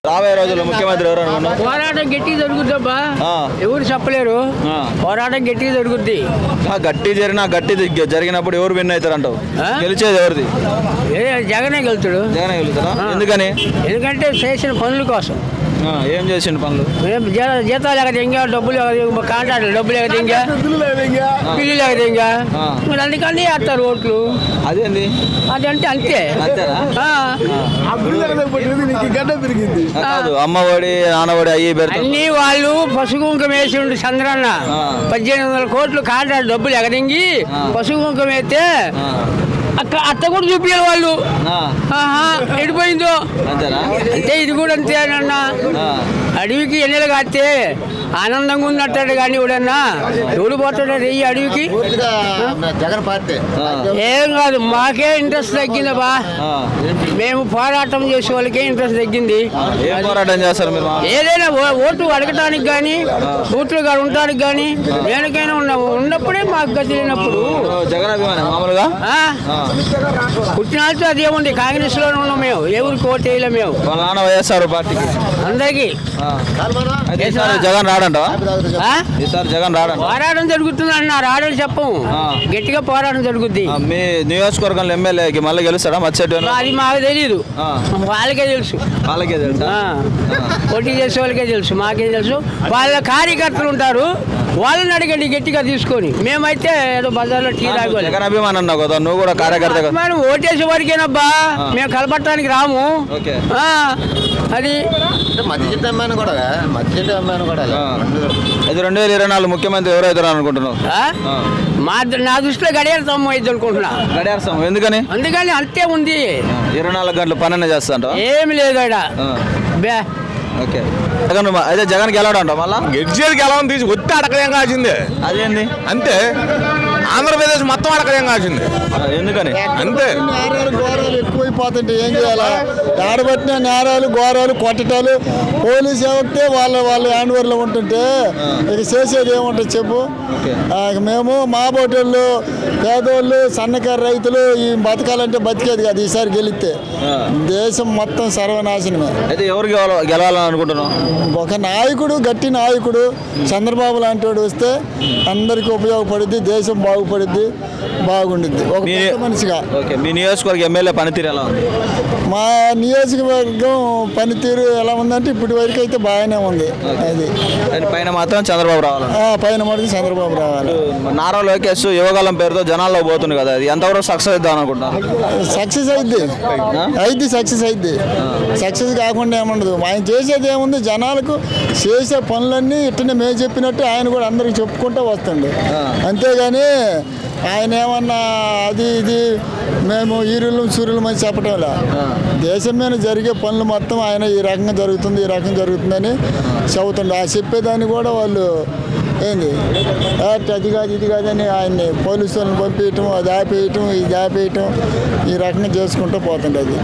రాబోయే రోజుల్లో ముఖ్యమంత్రి ఎవరు అనుకున్నావు? పోరాటం గట్టి జరుగుద్దబ్బా, ఎవరు చెప్పలేరు. పోరాటం గట్టి జరుగుద్ది. గట్టి జరిగినప్పుడు ఎవరు విన్ అవుతారు అంటావు? గెలిచేది ఎవరిది? జగనే గెలుతాడు. జగనే గెలుతారా? ఎందుకని? ఎందుకంటే చేసిన పనుల కోసం. ఏం చేసిన పనులు? జీతాలు ఎగదింగా, డబ్బులు కాంట్రాక్టులు డబ్బులు ఎగదింగా, బిల్లులు ఎగదింగా, మరి అందుకని వేస్తారు ఓట్లు. అదేంది? అదంటే అంతే. అమ్మఒడి నాన్నఒడి అయ్యి అన్ని వాళ్ళు పసుపు కుంకుమ వేసి ఉండు చంద్రన్న 1800 కోట్లు కాంట్రాక్ట్ డబ్బులు ఎగదింగి పసుపు కుంకుమ వేస్తే అత్త కూడా చూపించాలి వాళ్ళు. ఎడిపోయిందో అంటే ఇది కూడా అంతేనన్నా. అడవికి ఎన్నెలు కాస్తే ఆనందంగా ఉన్నట్టాడు కానీ ఎవడన్నా ఎవడు పోతాడు ఈ అడవికి? ఏం కాదు, మాకే ఇంట్రెస్ట్ తగ్గిందబ్బా. మేము పోరాటం చేసే వాళ్ళకే ఇంట్రెస్ట్ తగ్గింది. పోరాటం చేస్తారు మీరు? ఏదైనా ఓటు అడగటానికి కానీ బూట్లు ఉండటానికి కానీ దేనికైనా ఉన్నప్పుడే మాకు గతి లేనప్పుడు మామూలుగా పుట్టినాళ్ళతో అదేముంది. కాంగ్రెస్ లోనే ఉన్నాం మేము, ఎవరికి ఓటు వేయలే మేము. వాళ్ళ నాన్న వైఎస్ఆర్ పార్టీకి అందరికి. జగన్ రాడంటావా? ఈసారి జగన్ రాడంట. పోరాటం జరుగుతుంది అన్న, రాడని చెప్పము, గట్టిగా పోరాటం జరుగుద్ది. మీ నియోజకవర్గంలో ఎమ్మెల్యేకి మళ్ళీ గెలుస్తాడా మచ్చటి? అది మాకు తెలియదు, వాళ్ళకే తెలుసు. వాళ్ళకే తెలుసు, పోటీ చేసే వాళ్ళకే తెలుసు, మాకే తెలుసు. వాళ్ళ కార్యకర్తలు ఉంటారు, వాళ్ళని అడగండి గట్టిగా తీసుకొని. మేమైతే ఏదో బజార్లో టీ తాగోవాలి. జగన్ అభిమానం అన్నావు కదా, నువ్వు కూడా కార్యకర్త. మనం ఓటేసే వరకేనబ్బా, మేము కలపట్టడానికి రాము. అది ఇది 2024 ముఖ్యమంత్రి ఎవరైతారు అనుకుంటున్నావు? నా దృష్టిలో గడియార స్తంభం అయితే అనుకుంటున్నా. గడియార స్తంభం ఎందుకని? అందుకని అంతే ఉంది. 24 గంటలు పని చేస్తా ఏమి లేదు అక్కడ. ఓకే, జగన్ అయితే జగన్ గెలవడంట మళ్ళా? గెలిచేది గెలవని తీసి ఒత్తి అడకలేం కాల్సిందే. అదేంది? అంతే, ఆంధ్రప్రదేశ్ మొత్తం అడకలేం కాల్సింది. ఎందుకని? అంతే, నేరాలు ఘోరాలు ఎక్కువైపోతుంటే ఏం చేయాలా? ఆడబట్టిన నేరాలు ఘోరాలు కొట్టటాలు పోలీసు వ్యవస్థే వాళ్ళ హ్యాండ్ ఓవర్లో ఉంటుంటే ఇక చేసేది ఏముంటుంది చెప్పు? మేము మా బోటోళ్ళు పేదోళ్ళు సన్నకారు రైతులు ఈ బతకాలంటే బతికేది కాదు. ఈసారి గెలిస్తే దేశం మొత్తం సర్వనాశనమే. అయితే ఎవరు గెలవాలని అనుకుంటున్నాం? ఒక నాయకుడు, గట్టి నాయకుడు చంద్రబాబు లాంటి వాడు వస్తే అందరికీ ఉపయోగపడుద్ది, దేశం బాగుపడుద్ది, బాగుండిద్ది ఒక పెద్ద మనిషిగా. మీ నియోజకవర్గ ఎమ్మెల్యే పనితీరు ఎలా ఉంది? మా నియోజకవర్గం పనితీరు ఎలా ఉందంటే ఇప్పటి వరకు అయితే బాగానే ఉంది. అది పైన మాత్రం చంద్రబాబు రావాలి. పైన మాత్రం చంద్రబాబు రావాలి. నారా లోకేష్ యువకాలం పేరుతో జనాల్లో పోతుంది కదా, అది ఎంతవరకు సక్సెస్ అవుతాం అనుకుంటున్నాను? సక్సెస్ అయింది, సక్సెస్ అయింది. సక్సెస్ కాకుండా ఏముండదు. ఆయన చేసేది ఏముంది, జనాలకు చేసే పనులన్నీ ఇట్టనే మేము చెప్పినట్టు ఆయన కూడా అందరికి చెప్పుకుంటూ వస్తుండే. అంతేగాని ఆయన ఏమన్నా అది ఇది మేము ఈరులు సూర్యులు మంచి చెప్పటంలా. దేశం మీద జరిగే పనులు మొత్తం ఆయన ఈ రకంగా జరుగుతుంది, ఈ రకంగా జరుగుతుందని చెబుతుండే. ఆ చెప్పేదాన్ని కూడా వాళ్ళు ఏంది అది కాదు ఇది కాదని ఆయన్ని పోలీసు వాళ్ళని పంపించటం, అది ఆపేయటం, ఇది ఆపేయటం, ఈ రకంగా చేసుకుంటూ పోతుండే. అది